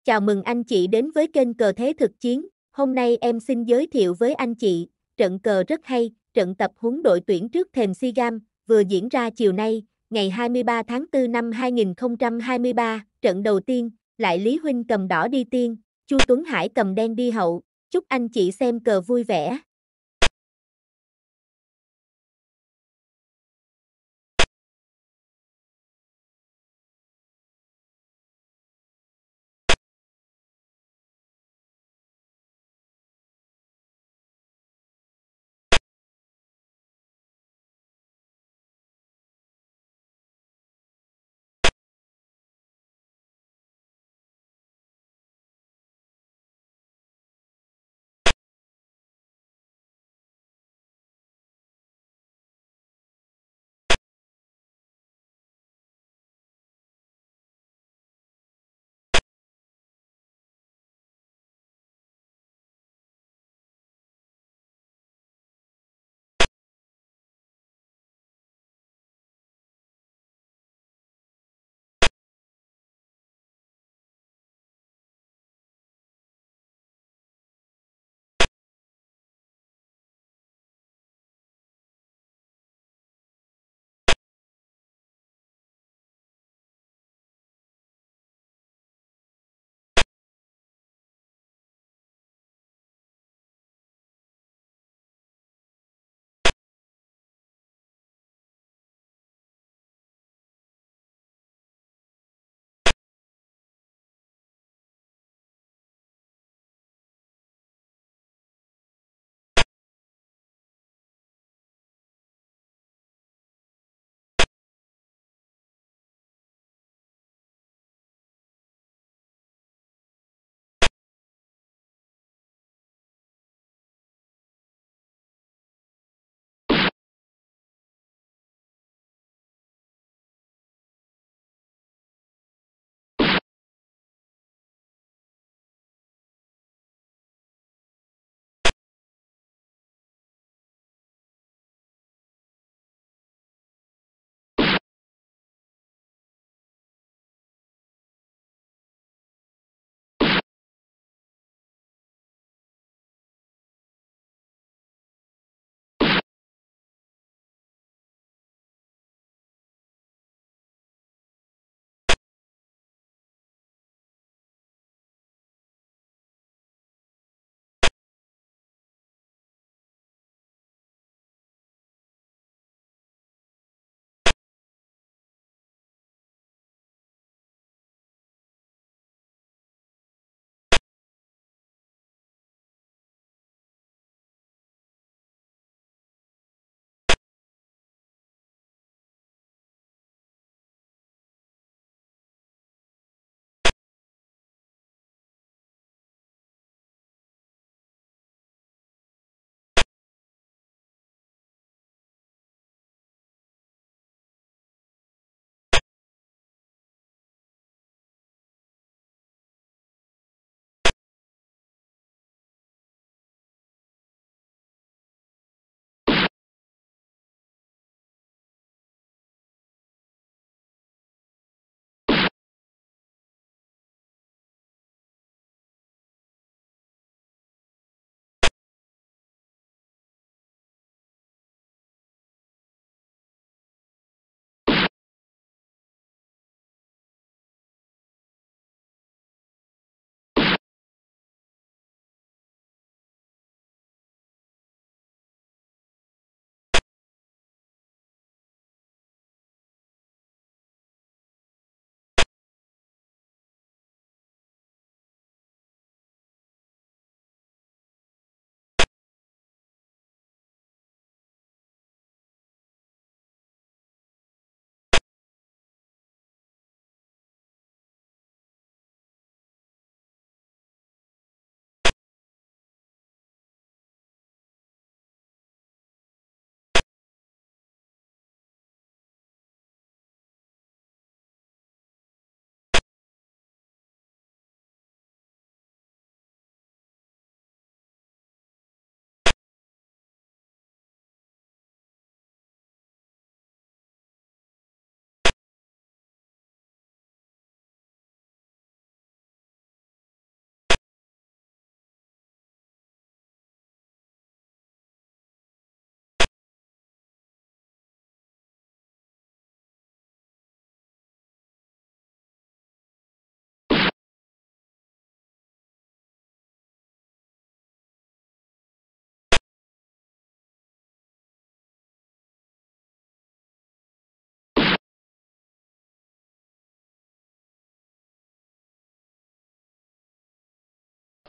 Chào mừng anh chị đến với kênh Cờ Thế Thực Chiến. Hôm nay em xin giới thiệu với anh chị trận cờ rất hay, trận tập huấn đội tuyển trước thềm SEA Games vừa diễn ra chiều nay, ngày 23 tháng 4 năm 2023. Trận đầu tiên, lại Lý Huynh cầm đỏ đi tiên, Chu Tuấn Hải cầm đen đi hậu. Chúc anh chị xem cờ vui vẻ.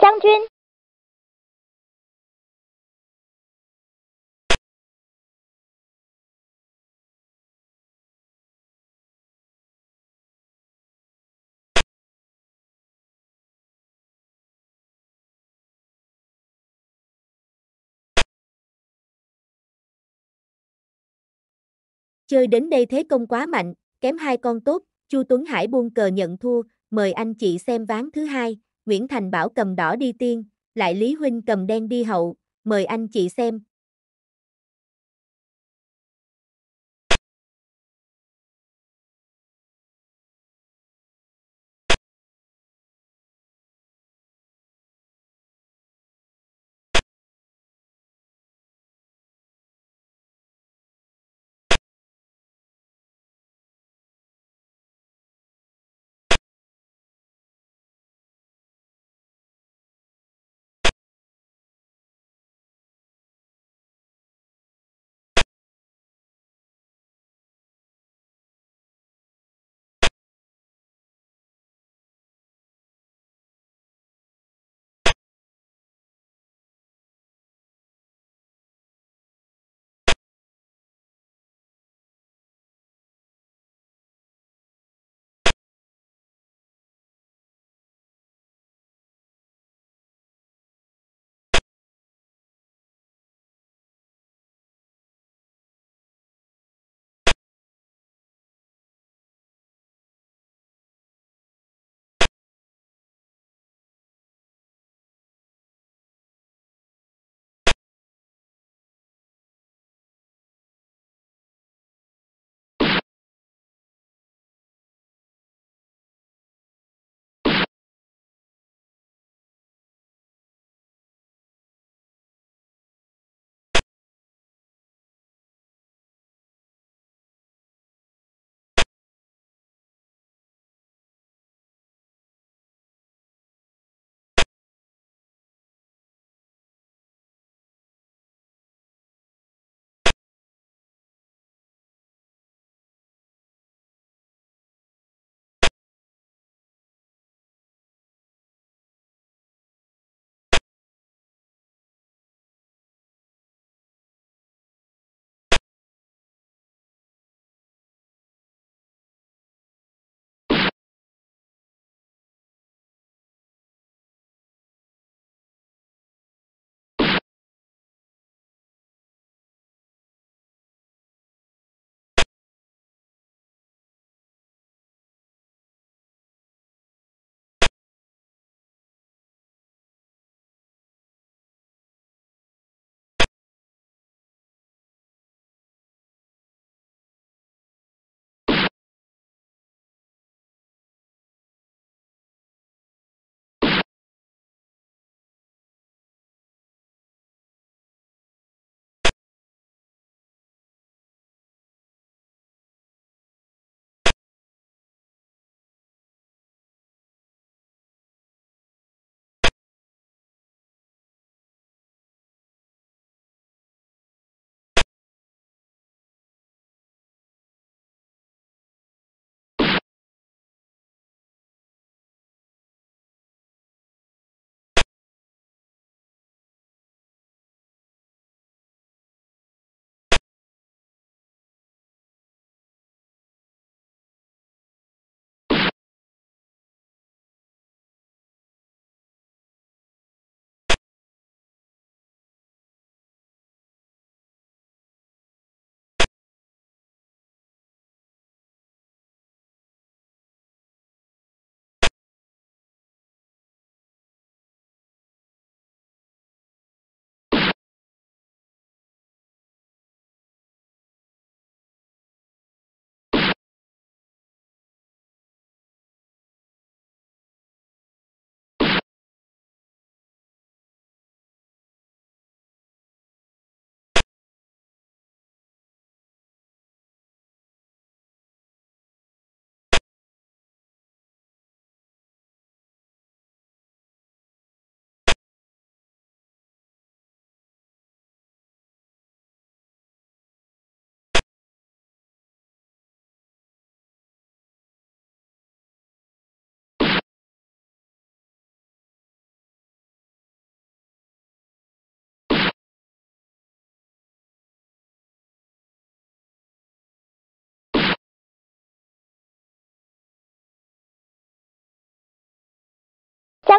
将军。 Chơi đến đây thế công quá mạnh, kém hai con tốt, Chu Tuấn Hải buông cờ nhận thua, mời anh chị xem ván thứ hai, Nguyễn Thành Bảo cầm đỏ đi tiên, lại Lý Huynh cầm đen đi hậu, mời anh chị xem.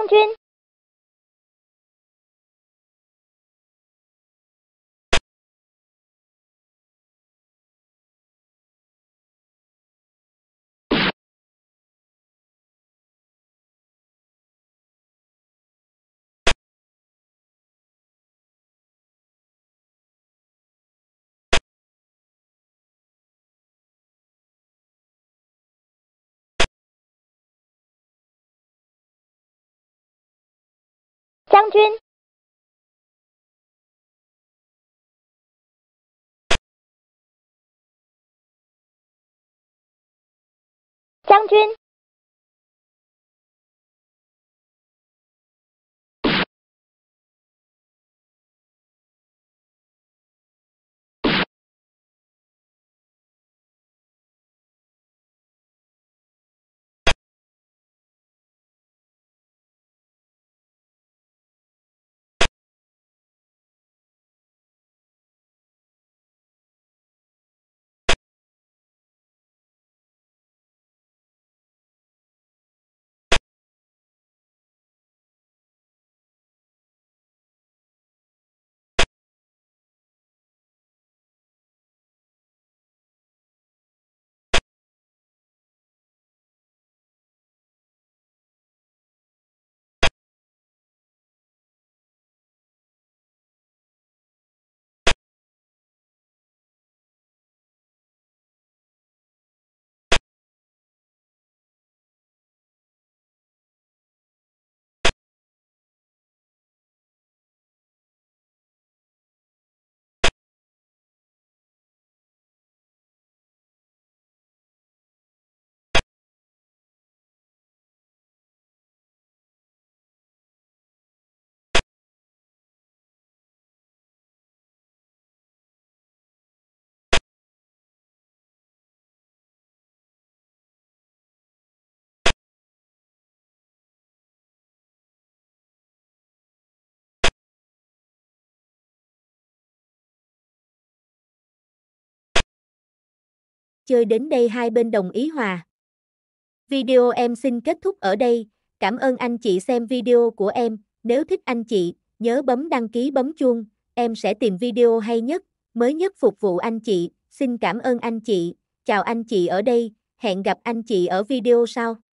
将军，将军，将军， Chơi đến đây hai bên đồng ý hòa. Video em xin kết thúc ở đây. Cảm ơn anh chị xem video của em. Nếu thích anh chị, nhớ bấm đăng ký bấm chuông. Em sẽ tìm video hay nhất, mới nhất phục vụ anh chị. Xin cảm ơn anh chị. Chào anh chị ở đây. Hẹn gặp anh chị ở video sau.